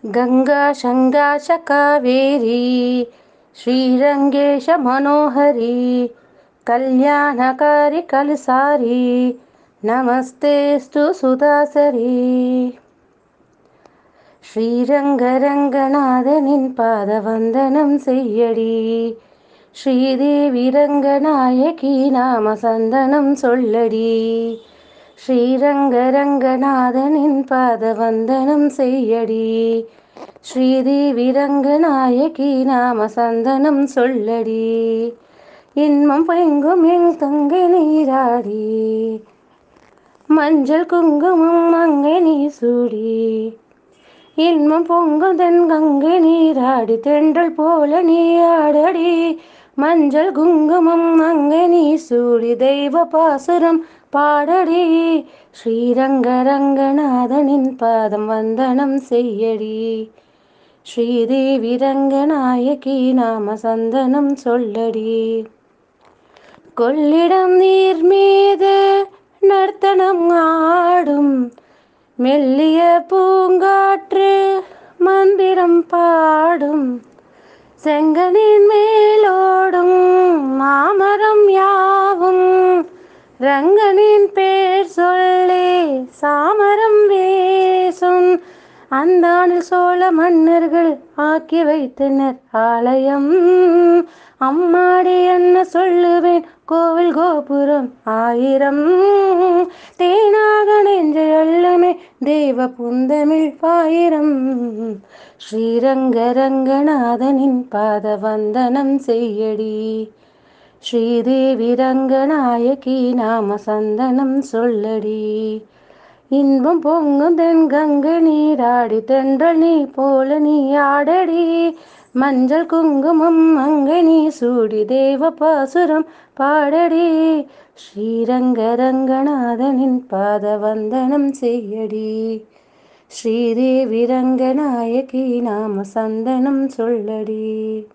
गंगा शंगा च कावेरी श्रीरंगेश मनोहरी कल्याणकारी कलसारी नमस्तेस्तु सुदासरी श्रीरंगरंगनाथनिन पादवंदनं सेय्यडी श्रीदेवी रंगनायकी नाम संदनं सोल्लडी श्रीरंगरंगनाथनिन पादवंदनं सेय्यडी श्रीदेवी रंगनायकी नाम संदनं सोल्लडी इन्मम पैंगुम एं तंगै नीराडी மஞ்சள் குங்குமம் அங்கை நீ சூடி இன்பம் பொங்குதன் கங்கை நீராடி தென்றல் போல நீ ஆடடி மஞ்சள் குங்குமம் அங்கை நீ சூடி தெய்வ பாசுரம் பாடடி ஸ்ரீரங்கரங்கநாதனின் பாதம் வந்தனம் செய்யடி ஸ்ரீதேவி ரங்கநாயகி நாம சந்தனம் சொல்லடி கொள்ளிடம் நீர் மீது நர்த்தனம் ஆடும் மெல்லிய பூங்காற்று மந்திரம் பாடும் செங்கனின் மேலோடும் மாமரம் யாவும் ரங்கனின் பேர் சொல்லி சாமரம் வேசும் அந்தானில் சோழ மன்னர்கள் ஆக்கி வைத்தனர் ஆலயம் அம்மாடி என்ன சொல்லுவேன் கோவில் கோபுரம் ஆயிரம் தேனாக நெஞ்சை அள்ளமே தெய்வ புந்தமிழ் பாயிரம் ஸ்ரீரங்கரங்கநாதனின் பாத வந்தனம் செய்யடி ஸ்ரீதேவி ரங்கநாயகி நாம சந்தனம் சொல்லடி இன்பம் பொங்கும் தென் கங்கை நீராடி தென்றல் நீ போல நீ ஆடடி மஞ்சள் குங்குமம் அங்கை நீ சூடி தேவ பாசுரம் பாடடி ஸ்ரீரங்கரங்கநாதனின் பாத வந்தனம் செய்யடி ஸ்ரீதேவி ரங்கநாயகி நாம சந்தனம் சொல்லடி.